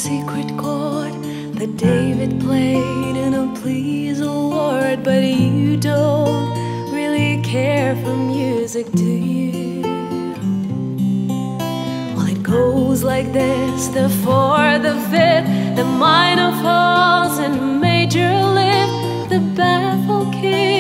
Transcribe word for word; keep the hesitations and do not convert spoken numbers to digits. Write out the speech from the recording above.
secret chord that David played in a Please award. But you don't really care for music, do you? Well, it goes like this: the fourth, the fifth, the minor falls and major lift, the baffled king